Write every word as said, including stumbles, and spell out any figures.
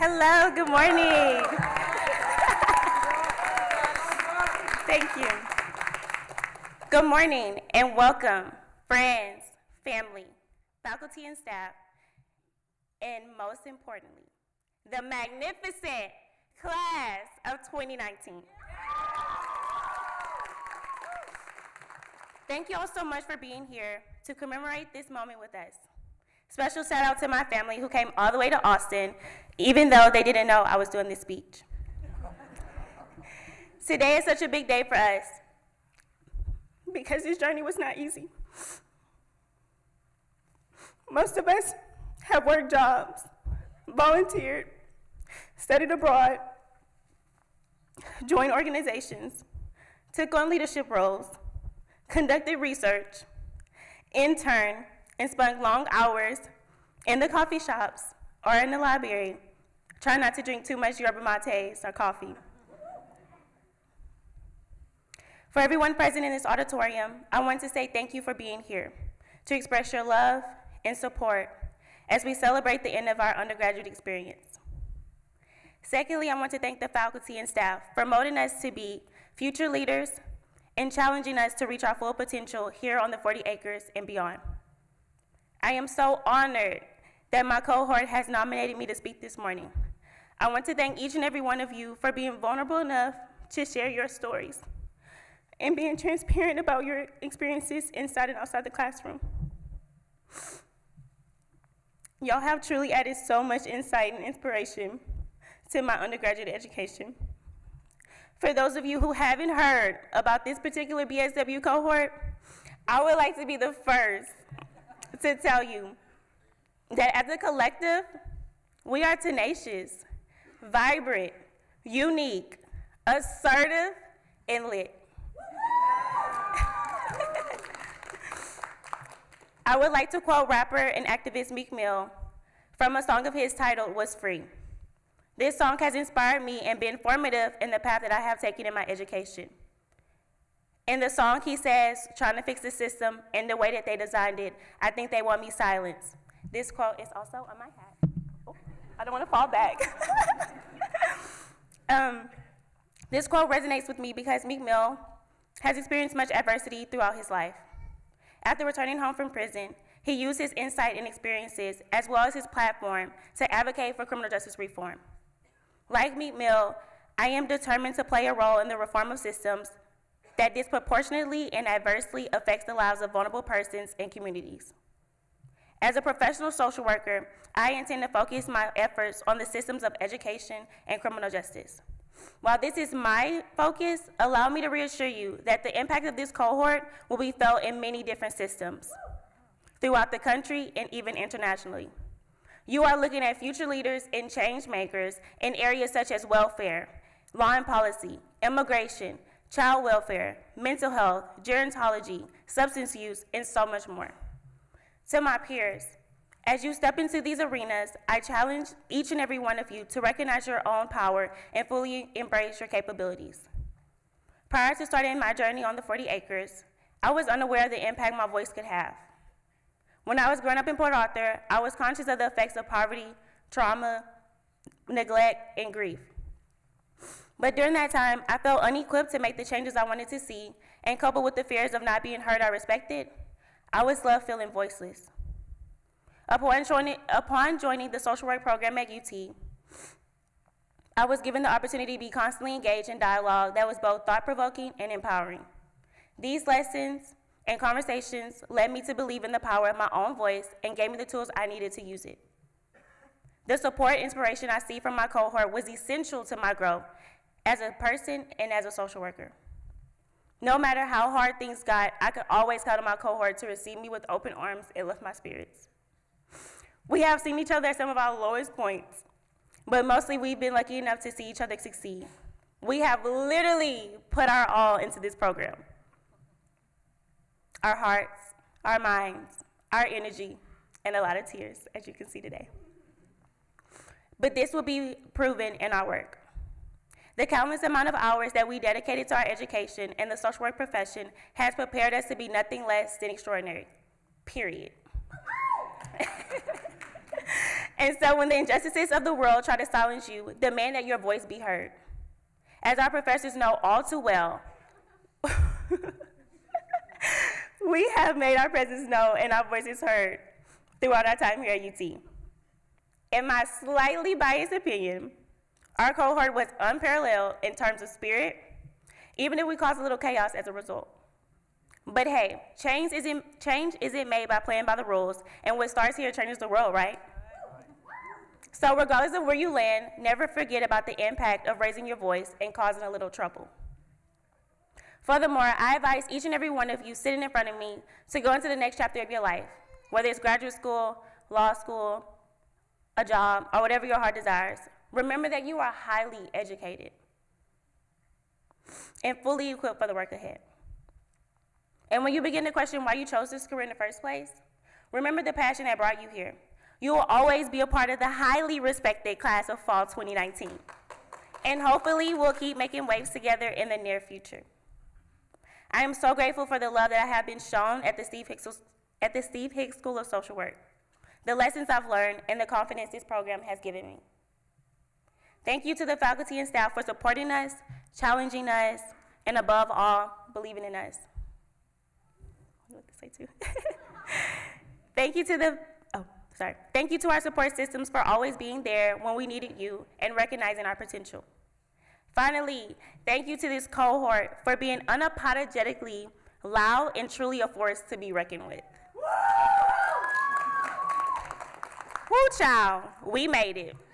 Hello, good morning. Thank you. Good morning and welcome, friends, family, faculty and staff, and most importantly, the magnificent class of twenty nineteen. Thank you all so much for being here to commemorate this moment with us. Special shout out to my family who came all the way to Austin, even though they didn't know I was doing this speech. Today is such a big day for us because this journey was not easy. Most of us have worked jobs, volunteered, studied abroad, joined organizations, took on leadership roles, conducted research, interned, and spent long hours in the coffee shops or in the library, trying not to drink too much yerba mates or coffee. For everyone present in this auditorium, I want to say thank you for being here, to express your love and support as we celebrate the end of our undergraduate experience. Secondly, I want to thank the faculty and staff for molding us to be future leaders and challenging us to reach our full potential here on the forty acres and beyond. I am so honored that my cohort has nominated me to speak this morning. I want to thank each and every one of you for being vulnerable enough to share your stories and being transparent about your experiences inside and outside the classroom. Y'all have truly added so much insight and inspiration to my undergraduate education. For those of you who haven't heard about this particular B S W cohort, I would like to be the first to tell you that as a collective, we are tenacious, vibrant, unique, assertive, and lit. I would like to quote rapper and activist Meek Mill from a song of his titled "Was Free." This song has inspired me and been formative in the path that I have taken in my education. In the song, he says, trying to fix the system in the way that they designed it, I think they want me silenced. This quote is also on my hat. Oh, I don't want to fall back. um, this quote resonates with me because Meek Mill has experienced much adversity throughout his life. After returning home from prison, he used his insight and experiences, as well as his platform, to advocate for criminal justice reform. Like Meek Mill, I am determined to play a role in the reform of systems that disproportionately and adversely affects the lives of vulnerable persons and communities. As a professional social worker, I intend to focus my efforts on the systems of education and criminal justice. While this is my focus, allow me to reassure you that the impact of this cohort will be felt in many different systems throughout the country and even internationally. You are looking at future leaders and change makers in areas such as welfare, law and policy, immigration, child welfare, mental health, gerontology, substance use, and so much more. To my peers, as you step into these arenas, I challenge each and every one of you to recognize your own power and fully embrace your capabilities. Prior to starting my journey on the forty acres, I was unaware of the impact my voice could have. When I was growing up in Port Arthur, I was conscious of the effects of poverty, trauma, neglect, and grief. But during that time, I felt unequipped to make the changes I wanted to see, and coupled with the fears of not being heard or respected, I was left feeling voiceless. Upon joining, upon joining the social work program at U T, I was given the opportunity to be constantly engaged in dialogue that was both thought-provoking and empowering. These lessons and conversations led me to believe in the power of my own voice and gave me the tools I needed to use it. The support and inspiration I see from my cohort was essential to my growth as a person and as a social worker. No matter how hard things got, I could always count on my cohort to receive me with open arms and lift my spirits. We have seen each other at some of our lowest points, but mostly we've been lucky enough to see each other succeed. We have literally put our all into this program. Our hearts, our minds, our energy, and a lot of tears, as you can see today. But this will be proven in our work. The countless amount of hours that we dedicated to our education and the social work profession has prepared us to be nothing less than extraordinary, period. And so when the injustices of the world try to silence you, demand that your voice be heard. As our professors know all too well, we have made our presence known and our voices heard throughout our time here at U T. In my slightly biased opinion, our cohort was unparalleled in terms of spirit, even if we caused a little chaos as a result. But hey, change isn't, change isn't made by playing by the rules, and what starts here changes the world, right? So regardless of where you land, never forget about the impact of raising your voice and causing a little trouble. Furthermore, I advise each and every one of you sitting in front of me to go into the next chapter of your life, whether it's graduate school, law school, a job, or whatever your heart desires. Remember that you are highly educated and fully equipped for the work ahead. And when you begin to question why you chose this career in the first place, remember the passion that brought you here. You will always be a part of the highly respected class of fall twenty nineteen. And hopefully we'll keep making waves together in the near future. I am so grateful for the love that I have been shown at the Steve Hicks, at the Steve Hicks School of Social Work, the lessons I've learned, and the confidence this program has given me. Thank you to the faculty and staff for supporting us, challenging us, and above all, believing in us. What to say too? Thank you to the, oh, sorry. Thank you to our support systems for always being there when we needed you and recognizing our potential. Finally, thank you to this cohort for being unapologetically loud and truly a force to be reckoned with. Woo, child, we made it.